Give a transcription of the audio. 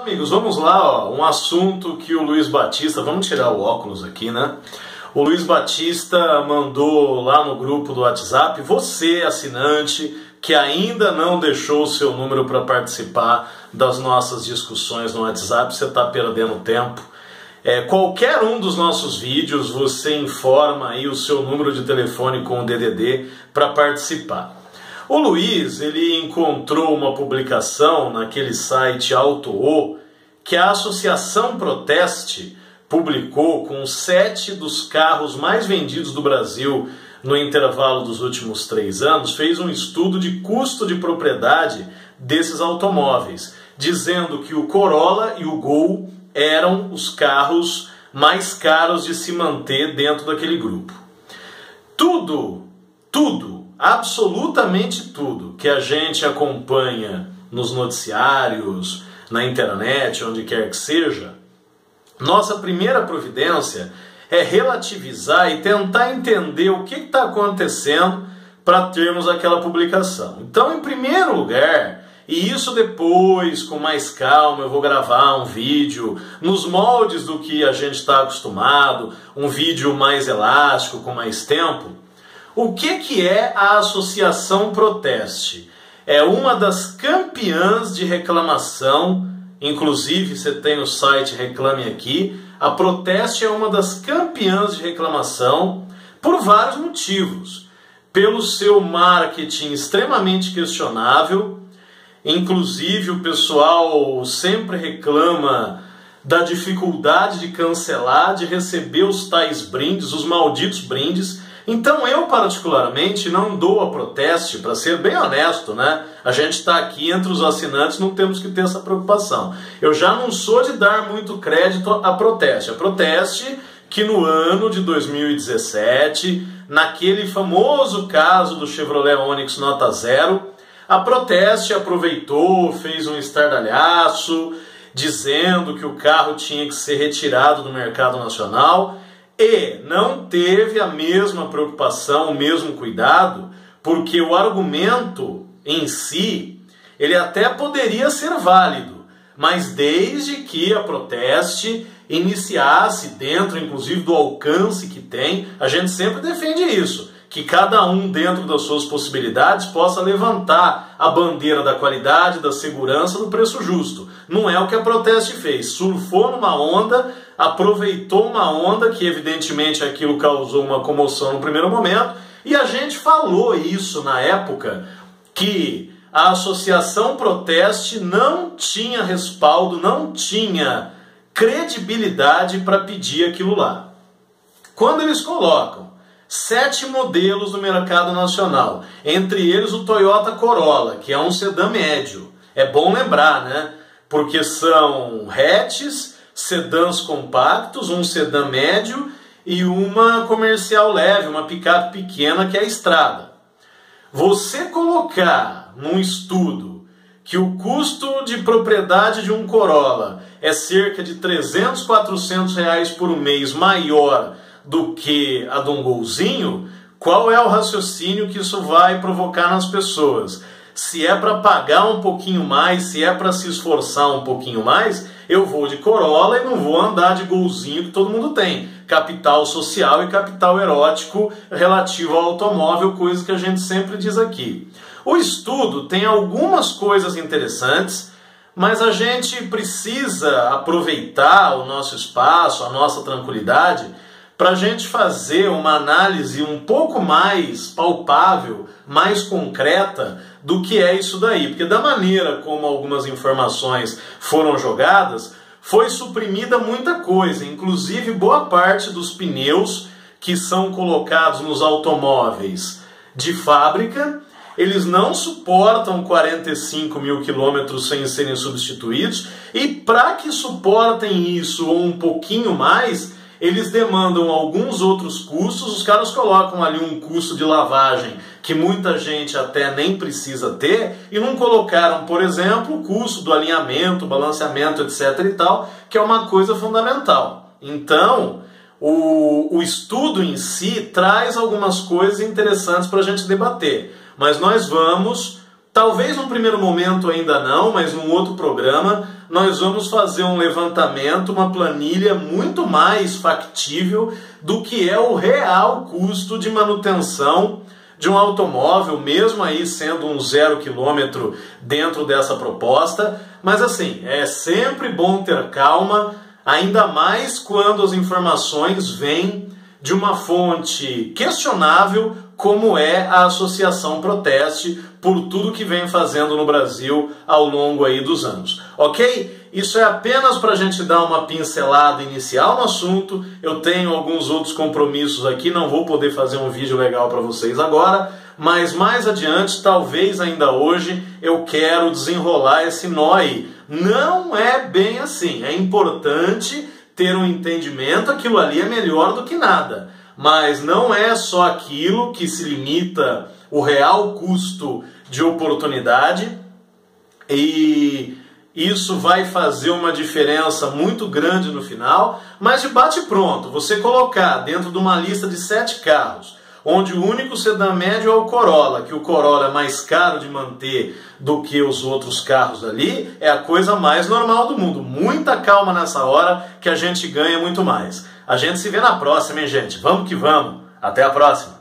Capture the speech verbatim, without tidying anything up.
amigos, vamos lá, ó, um assunto que o Luiz Batista, vamos tirar o óculos aqui, né? O Luiz Batista mandou lá no grupo do WhatsApp, você, assinante, que ainda não deixou o seu número para participar das nossas discussões no WhatsApp, você está perdendo tempo. É, qualquer um dos nossos vídeos, você informa aí o seu número de telefone com o D D D para participar. O Luiz, ele encontrou uma publicação naquele site AutoO que a Associação Proteste publicou com sete dos carros mais vendidos do Brasil no intervalo dos últimos três anos, fez um estudo de custo de propriedade desses automóveis, dizendo que o Corolla e o Gol eram os carros mais caros de se manter dentro daquele grupo. Tudo, tudo, absolutamente tudo que a gente acompanha nos noticiários, na internet, onde quer que seja, nossa primeira providência é relativizar e tentar entender o que está acontecendo para termos aquela publicação. Então, em primeiro lugar, e isso depois, com mais calma, eu vou gravar um vídeo nos moldes do que a gente está acostumado, um vídeo mais elástico, com mais tempo. O que, que é a Associação Proteste? É uma das campeãs de reclamação, inclusive você tem o site Reclame Aqui. A Proteste é uma das campeãs de reclamação por vários motivos. Pelo seu marketing extremamente questionável, inclusive o pessoal sempre reclama da dificuldade de cancelar, de receber os tais brindes, os malditos brindes. Então eu particularmente não dou a Proteste, para ser bem honesto, né? A gente está aqui entre os assinantes, não temos que ter essa preocupação. Eu já não sou de dar muito crédito à Proteste. A Proteste que no ano de dois mil e dezessete, naquele famoso caso do Chevrolet Onix Nota Zero, a Proteste aproveitou, fez um estardalhaço, dizendo que o carro tinha que ser retirado do mercado nacional e não teve a mesma preocupação, o mesmo cuidado, porque o argumento em si, ele até poderia ser válido, mas desde que a Proteste iniciasse dentro, inclusive, do alcance que tem, a gente sempre defende isso, que cada um, dentro das suas possibilidades, possa levantar a bandeira da qualidade, da segurança, do preço justo. Não é o que a Proteste fez. Surfou numa onda, aproveitou uma onda que, evidentemente, aquilo causou uma comoção no primeiro momento, e a gente falou isso na época, que a Associação Proteste não tinha respaldo, não tinha credibilidade para pedir aquilo lá. Quando eles colocam sete modelos no mercado nacional, entre eles o Toyota Corolla, que é um sedã médio. É bom lembrar, né? Porque são hatches, sedãs compactos, um sedã médio e uma comercial leve, uma picape pequena, que é a Estrada. Você colocar num estudo que o custo de propriedade de um Corolla é cerca de trezentos, quatrocentos reais por mês maior do que a de um Golzinho, qual é o raciocínio que isso vai provocar nas pessoas? Se é para pagar um pouquinho mais, se é para se esforçar um pouquinho mais, eu vou de Corolla e não vou andar de Golzinho que todo mundo tem. Capital social e capital erótico relativo ao automóvel, coisa que a gente sempre diz aqui. O estudo tem algumas coisas interessantes, mas a gente precisa aproveitar o nosso espaço, a nossa tranquilidade, para a gente fazer uma análise um pouco mais palpável, mais concreta do que é isso daí. Porque da maneira como algumas informações foram jogadas, foi suprimida muita coisa, inclusive boa parte dos pneus que são colocados nos automóveis de fábrica, eles não suportam quarenta e cinco mil quilômetros sem serem substituídos, e para que suportem isso ou um pouquinho mais, eles demandam alguns outros custos. Os caras colocam ali um custo de lavagem que muita gente até nem precisa ter, e não colocaram, por exemplo, o custo do alinhamento, balanceamento, etc e tal, que é uma coisa fundamental. Então, o, o estudo em si traz algumas coisas interessantes para a gente debater, mas nós vamos Talvez num primeiro momento ainda não, mas num outro programa nós vamos fazer um levantamento, uma planilha muito mais factível do que é o real custo de manutenção de um automóvel, mesmo aí sendo um zero quilômetro dentro dessa proposta. Mas assim, é sempre bom ter calma, ainda mais quando as informações vêm de uma fonte questionável, como é a Associação Proteste, por tudo que vem fazendo no Brasil ao longo aí dos anos. Ok? Isso é apenas para a gente dar uma pincelada inicial no assunto. Eu tenho alguns outros compromissos aqui, não vou poder fazer um vídeo legal para vocês agora, mas mais adiante, talvez ainda hoje, eu quero desenrolar esse nó aí. Não é bem assim, é importante ter um entendimento, aquilo ali é melhor do que nada. Mas não é só aquilo que se limita o real custo de oportunidade, e isso vai fazer uma diferença muito grande no final, mas de bate pronto, você colocar dentro de uma lista de sete carros, onde o único sedã médio é o Corolla, que o Corolla é mais caro de manter do que os outros carros ali, é a coisa mais normal do mundo. Muita calma nessa hora que a gente ganha muito mais. A gente se vê na próxima, hein, gente? Vamos que vamos. Até a próxima.